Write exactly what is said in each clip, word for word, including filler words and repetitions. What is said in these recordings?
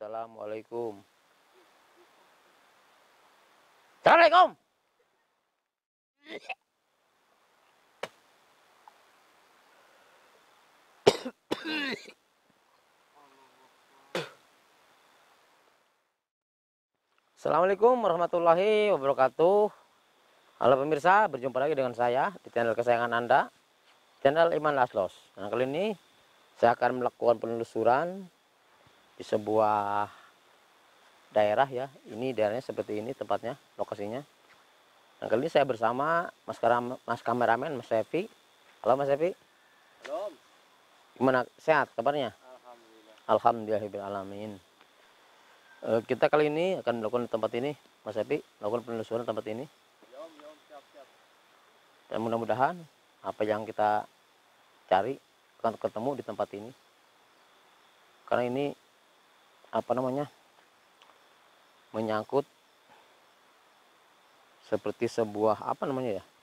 Assalamualaikum. Assalamualaikum. Assalamualaikum warahmatullahi wabarakatuh. Halo pemirsa, berjumpa lagi dengan saya di channel kesayangan Anda, channel Iman Laslos. Nah, kali ini saya akan melakukan penelusuran di sebuah daerah ya. Ini daerahnya seperti ini tempatnya, lokasinya. Nah, kali ini saya bersama Mas, Karam, Mas kameramen, Mas Sevi. Halo Mas Sevi. Halo. Gimana, sehat kabarnya? Alhamdulillah. Alhamdulillahirrahmanirrahim. E, kita kali ini akan melakukan tempat ini, Mas Sevi, melakukan penelusuran tempat ini. Yom, yom, siap, siap. Dan mudah-mudahan apa yang kita cari akan ketemu di tempat ini. Karena ini apa namanya, menyangkut seperti sebuah apa namanya ya,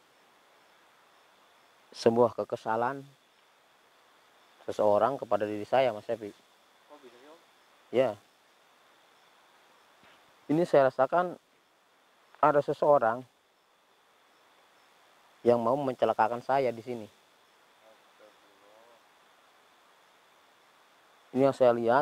sebuah kekesalan seseorang kepada diri saya, Mas Sevi. Oh, bisa yom. Ya, ini saya rasakan ada seseorang yang mau mencelakakan saya di sini. Ini yang saya lihat,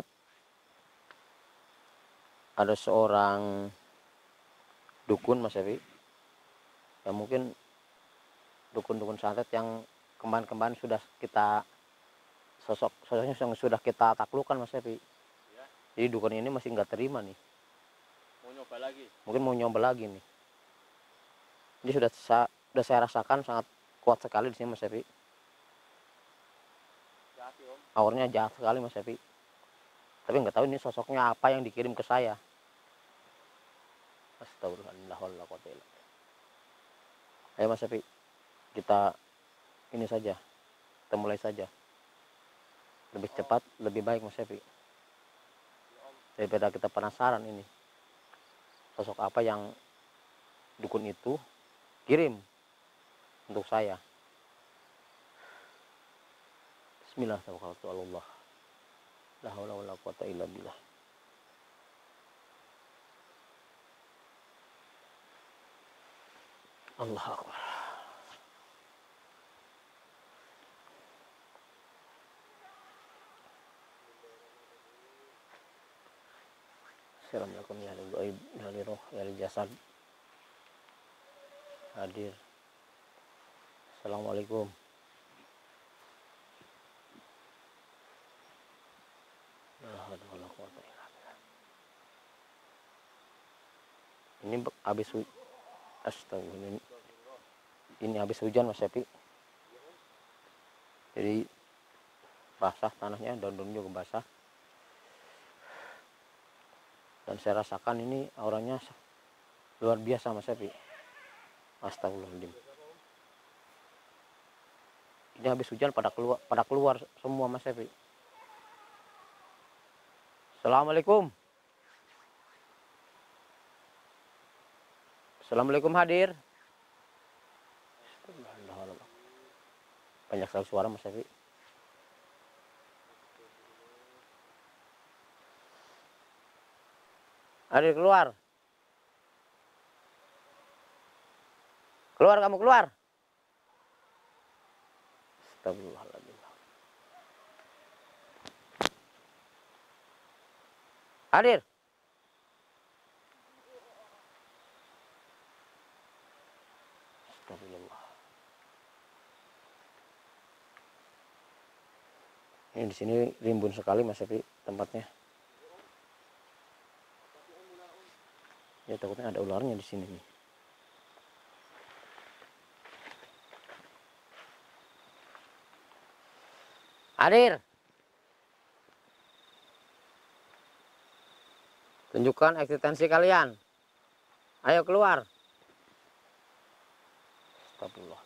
ada seorang dukun, Mas Sevi, ya mungkin dukun-dukun santet yang kemarin-kemarin sudah kita sosok sosoknya yang sudah kita taklukkan, Mas Sevi. Ya. Jadi dukun ini masih nggak terima nih, Mau nyoba lagi? mungkin mau nyoba lagi nih. Ini sudah saya, sudah saya rasakan sangat kuat sekali di sini, Mas Sevi. Jahat, Om. Auranya jahat sekali, Mas Sevi. Tapi nggak tahu ini sosoknya apa yang dikirim ke saya. Astagfirullah. Ayo Mas Sevi, kita ini saja, kita mulai saja. Lebih cepat, lebih baik, Mas Sevi. Daripada kita penasaran ini sosok apa yang dukun itu kirim untuk saya. Bismillahirrahmanirrahim. La haula wala quwata illa billah. Allah Akbar. Assalamualaikum ya gaib, ya roh, ya jasad. Hadir. Assalamualaikum. Ini habis hujan. Astagfirullah. Ini habis hujan, Mas Sevi. Jadi basah tanahnya, daun-daun juga basah. Dan saya rasakan ini auranya luar biasa, Mas Sevi. Astagfirullahaladzim. Ini habis hujan pada keluar, pada keluar semua, Mas Sevi. Assalamualaikum. Assalamualaikum, hadir. Banyak sekali suara, Mas Sevi. Hadir, keluar. Keluar, kamu keluar. Astagfirullahaladzim. Hadir. Astagfirullah. Ini di sini rimbun sekali, Mas Sevi, tempatnya. Ya takutnya ada ularnya di sini nih. Hadir. Tunjukkan eksistensi kalian. Ayo keluar. Astagfirullah.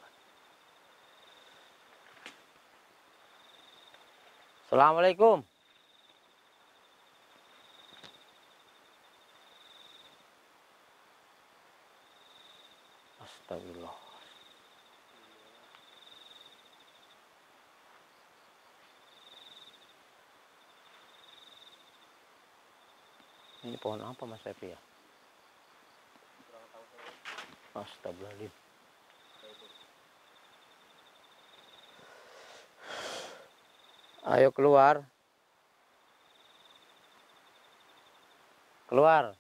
Assalamualaikum. Astagfirullah. Ini pohon apa Mas Epi ya? Kurang tahu saya. Astagfirullahaladzim. Kayak itu. Ayo keluar. Keluar.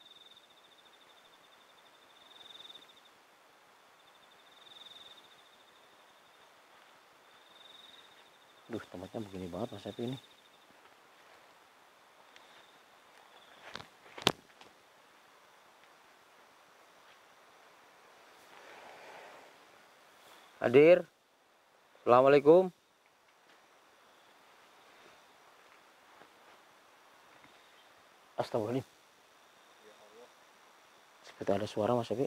Duh, tempatnya begini banget Mas Epi ini. Hadir. Assalamualaikum. Astagfirullahaladzim. Ya Allah. Seperti ada suara Mas Epi. Ini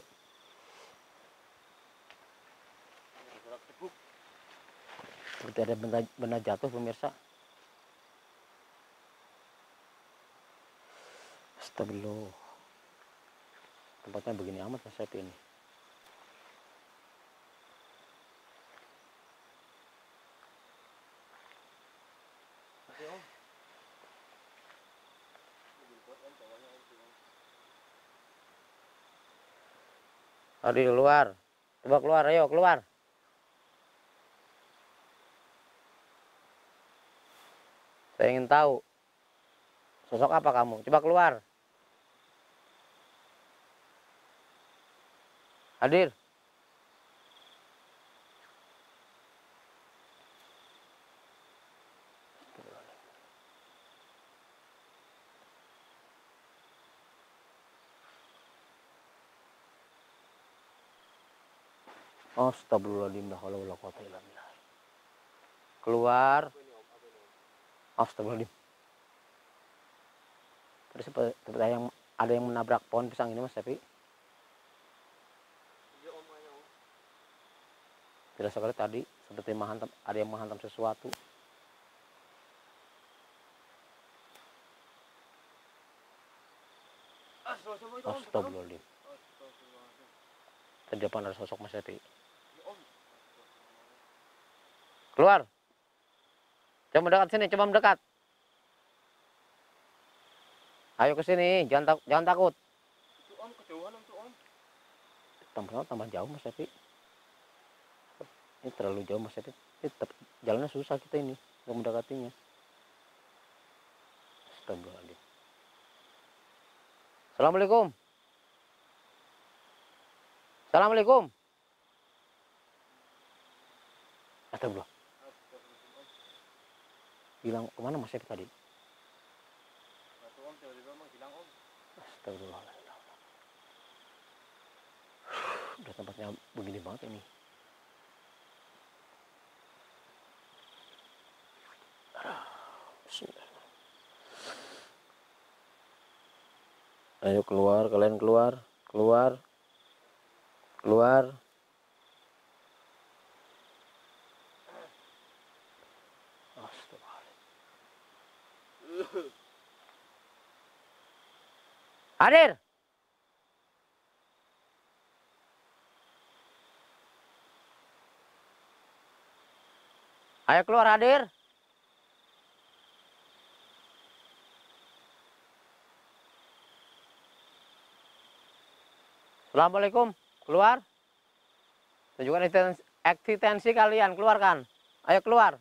bergerak teguk. Seperti ada benda, benda jatuh pemirsa. Astagfirullah. Tempatnya begini amat Mas Epi ini. Oke Om. Ini buat Om bawahnya Om. Om. Hadir keluar. Coba keluar, ayo keluar. Saya ingin tahu sosok apa kamu. Coba keluar. Hadir. Astagfirullahaladzim. La haula wala quwwata illa billah. Keluar. Apa ini Om? Apa ini Om? Astagfirullahaladzim. Terus seperti seperti yang ada yang menabrak pohon pisang ini Mas Epi. Iya Om, ayo Om. Tidak sekali tadi seperti menghantam, ada yang menghantam sesuatu. Astagfirullahaladzim itu Om. Astagfirullahaladzim. Astagfirullahaladzim. Tadi depan ada sosok Mas Epi. Ya Om. Keluar. Coba mendekat sini, coba mendekat. Ayo ke sini, jangan tak, jangan takut. Itu Om, kejauhan Om tuh Om. Tambah tambah jauh Mas Epi. Ini terlalu jauh Mas Epi. Ini tetap, jalannya susah kita ini untuk mendekatinya. Astagfirullahaladzim. Assalamualaikum. Assalamualaikum. Astagfirullah. Astagfirullahaladzim Om. Hilang kemana Mas Epi tadi? Satu Om, tiba-tiba menghilang Om. Astagfirullahaladzim. Udah tempatnya begini banget ini. Ayo keluar, kalian keluar, keluar, keluar. Astagfirullahaladzim. Hadir. Ayo keluar, hadir. Assalamualaikum, keluar. Tunjukkan eksistensi, eksistensi kalian, keluarkan. Ayo keluar.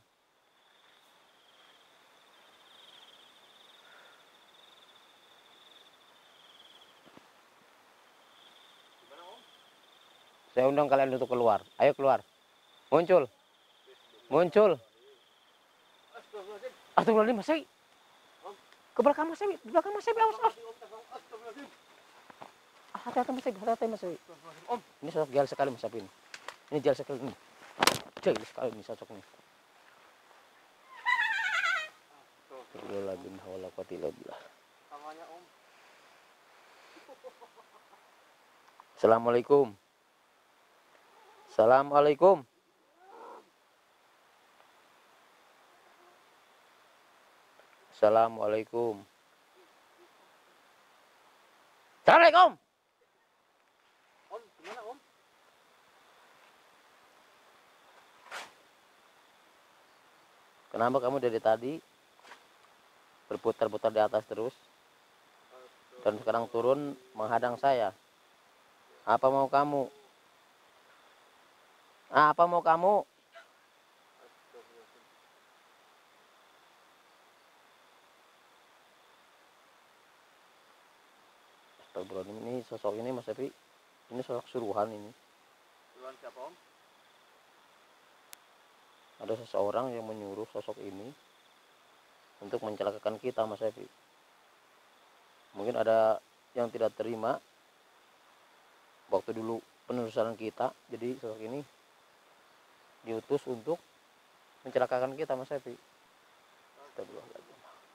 Gimana Om? Saya undang kalian untuk keluar. Ayo keluar. Muncul. Muncul. Astagfirullahaladzim. Astagfirullahaladzim, Mas Epi. Ke belakang Mas Epi, ke belakang Mas Epi, awas, awas. Astagfirullahaladzim. Hati-hati Mas Epi, hati-hati Mas Epi. Astagfirullahaladzim Om. Ini sosok jahil sekali Mas Epi ini. Ini jahil sekali ini. Jahil sekali ini sosok ini. Astagfirullahaladzim, hawala quwwata illa billah. Tangannya Om. Assalamualaikum. Assalamualaikum. Assalamualaikum. Assalamualaikum. Om, gimana Om? Kenapa kamu dari tadi berputar-putar di atas terus? dan sekarang turun menghadang saya. Apa mau kamu? Ah, apa mau kamu? Astagfirullahaladzim, ini sosok ini Mas Epi, ini sosok suruhan ini. Tuan siapa om? Ada seseorang yang menyuruh sosok ini untuk mencelakakan kita Mas Epi. Mungkin ada yang tidak terima waktu dulu penelusuran kita, jadi sosok ini diutus untuk mencelakakan kita Mas Epi. Astagfirullahaladzim.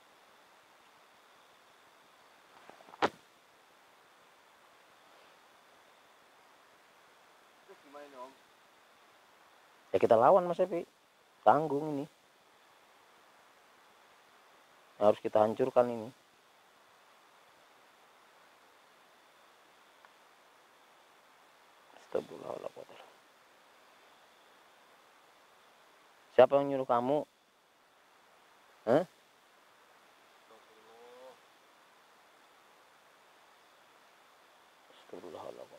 Terus gimana ini om? Ya kita lawan Mas Epi, tanggung ini, harus kita hancurkan ini. Astagfirullahaladzim. Siapa yang nyuruh kamu? Hah? Astagfirullahaladzim.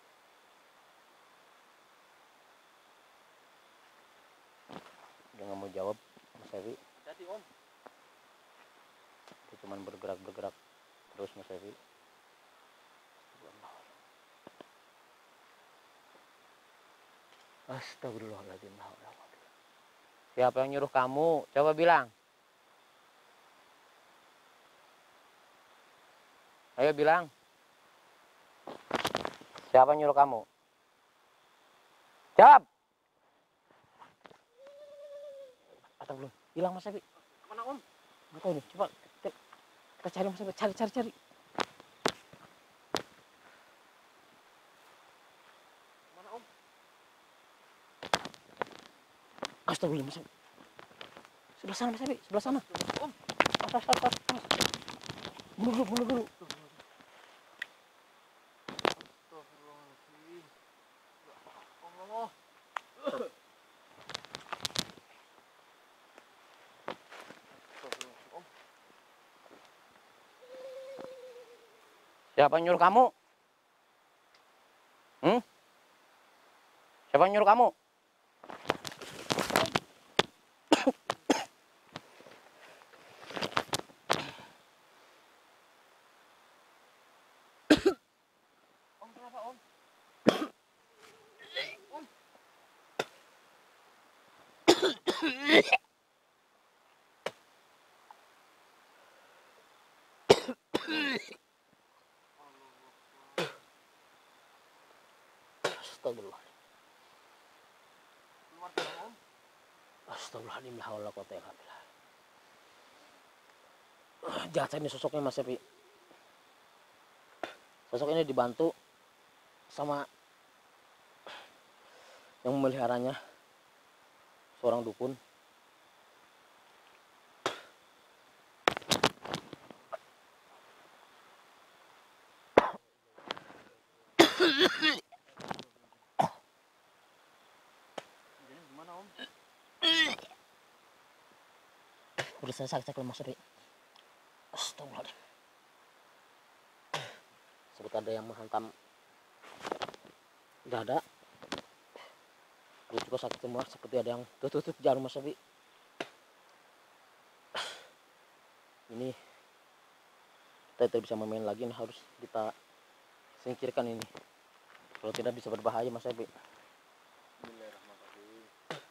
Dia nggak mau jawab Mas Evi. Jadi om. Dia cuma bergerak-bergerak terus Mas Evi. Astagfirullahaladzim. Siapa yang nyuruh kamu? Coba bilang. Ayo bilang. Siapa yang nyuruh kamu? Jawab. Atau belum? Bilang Mas Evi. Kemana om? Nggak tahu nih. Coba kita, kita cari Mas Evi. Cari, cari, cari. Kemana om? Astagfirullah Mas Evi. Sebelah sana Mas Evi. Sebelah sana. Om. Atas, atas, atas. Bunuh dulu, bunuh dulu. Astagfirullahaladzim. Ya Allah. Astagfirullah om. Siapa yang nyuruh kamu? Hmm? Siapa yang nyuruh kamu? Om kenapa om? Om. Astagfirullah. Keluar dari om. Astagfirullahaladzim. La haula quwwata illa billah. Jahat ini sosoknya Mas Evi. Sosok ini dibantu sama yang memeliharanya, seorang dukun. Jadi gimana om? Udah selesai cek Mas Evi. Astagfirullahaladzim. Seperti ada yang menghantam dada. Perut juga sakit semua, seperti ada yang tutut jarum Mas Evi. Ini kita tidak bisa memain lagi, ini harus kita singkirkan ini. Kalau tidak bisa berbahaya Mas Evi. Bismillahirrahmanirrahim.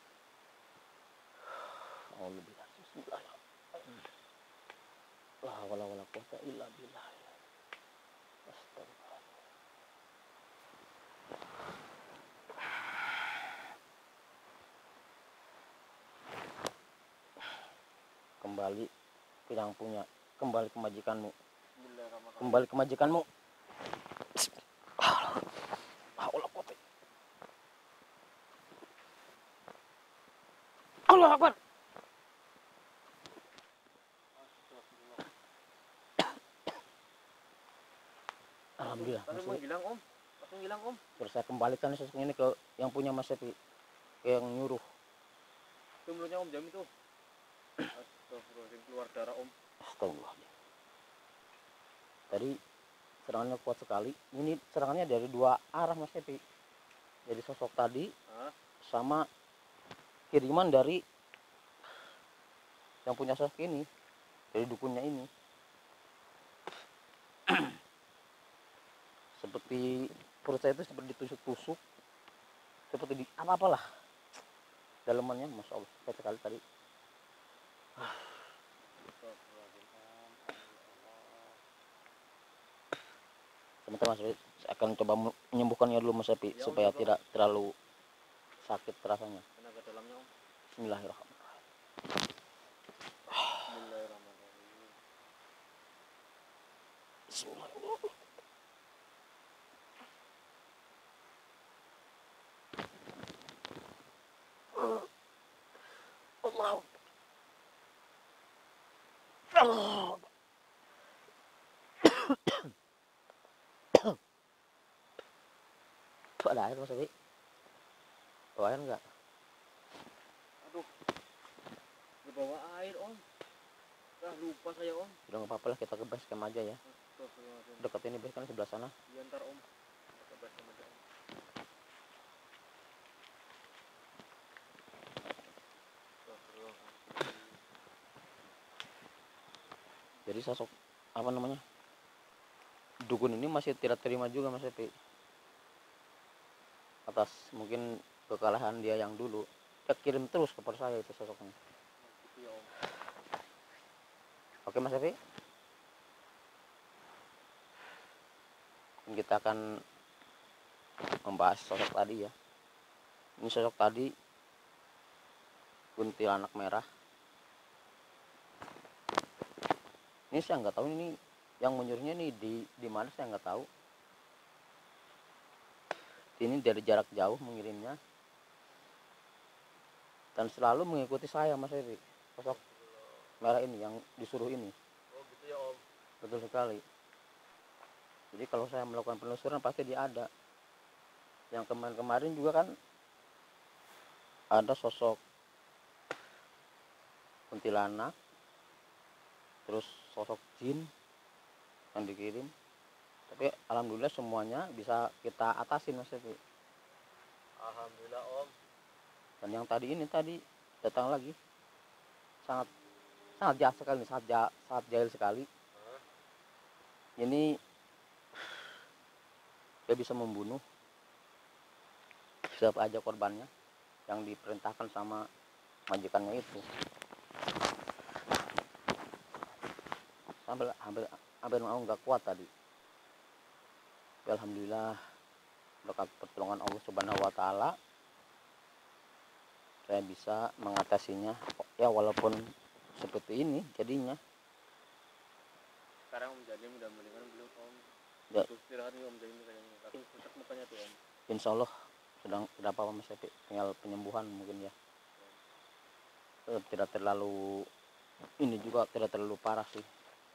Alhamdulillah. Bismillah. La haula wala quwwata illa billah. Astagfirullah. Kembali ke yang punya, kembali ke majikanmu, Bismillahirrahmanirrahim. kembali ke majikanmu. Allah Akbar. Allah Akbar. Astagfirullah. Alhamdulillah. Langsung Masih, menghilang om. Langsung hilang om. terus saya kembalikan sosok ini ke yang punya Mas Evi, ke yang nyuruh. Itu mulutnya om jam itu. Astagfirullahaladzim, keluar darah om. Astagfirullah. Tadi serangannya kuat sekali. Ini serangannya dari dua arah Mas Epi. Jadi sosok tadi Hah? sama kiriman dari yang punya sosok ini, dari dukunnya ini. Seperti perut saya itu seperti ditusuk-tusuk, seperti di apa-apalah dalemannya, masya Allah sakit sekali tadi. Sebentar Mas Epi, saya akan coba menyembuhkannya dulu Mas Epi, Ya, supaya coba. tidak terlalu sakit rasanya. Tenaga dalamnya om. Bismillahirrahmanirrahim. Bismillahirrahmanirrahim. Bismillahirrahmanirrahim. Allah. Allah. Tuh ada air Mas Epi. Bawa air enggak? Aduh. Dibawa air om. Dah lupa saya om. Udah nggak apa-apa lah, kita ke base camp aja ya. Astagfirullahaladzim. Dekat ini base camp sebelah sana. Iya ntar om. Kita bahas sama dia, om. Astagfirullahaladzim. Jadi sosok apa namanya, dukun ini masih tidak terima juga Mas Epi atas mungkin kekalahan dia yang dulu. Dia kirim terus kepada saya itu sosoknya. Gitu ya om. Oke Mas Epi, kita akan membahas sosok tadi ya. Ini sosok tadi kuntilanak merah. Ini saya nggak tahu ini yang menyuruhnya nih di di mana, saya nggak tahu. Ini dari jarak jauh mengirimnya dan selalu mengikuti saya Mas Epi, sosok merah ini yang disuruh ini. Oh gitu ya om. Betul sekali. Jadi kalau saya melakukan penelusuran pasti dia ada. Yang kemarin-kemarin juga kan ada sosok kuntilanak, terus sosok jin yang dikirim. Tapi alhamdulillah semuanya bisa kita atasin Mas Epi. Alhamdulillah om. Dan yang tadi ini tadi datang lagi sangat sangat jahat sekali, sangat jahat, sangat jahil sekali. Hah? Ini dia bisa membunuh siapa aja korbannya yang diperintahkan sama majikannya itu. Sampai hampir hampir mau nggak kuat tadi. Ya, alhamdulillah berkat pertolongan Allah Subhanahu wa taala saya bisa mengatasinya ya, walaupun seperti ini jadinya. Sekarang om jadi udah mendingan belum om? Ya. Terus istirahat nih om jadi kayaknya. Tapi pucat mukanya tuh om. Insya Allah sedang tidak apa-apa Mas Epi, tinggal penyembuhan mungkin ya. Eh, tidak terlalu ini juga tidak terlalu parah sih.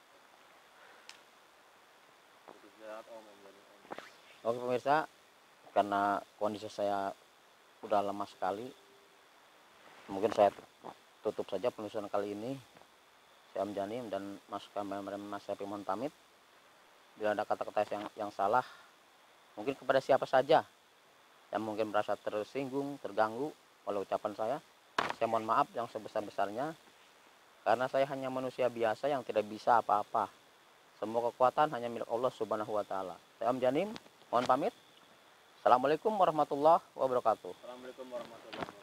Terus istirahat om om jadi om. Oke pemirsa, karena kondisi saya udah lemah sekali, mungkin saya tutup saja penelusuran kali ini. Saya Om Janim dan Mas kameramen Mas Epi mohon pamit. Bila ada kata-kata yang yang salah, mungkin kepada siapa saja yang mungkin merasa tersinggung, terganggu oleh ucapan saya, saya mohon maaf yang sebesar-besarnya, karena saya hanya manusia biasa yang tidak bisa apa-apa. Semua kekuatan hanya milik Allah Subhanahu wa taala. Saya Om Janim, mohon pamit. Assalamualaikum warahmatullahi wabarakatuh. Assalamualaikum warahmatullahi wabarakatuh.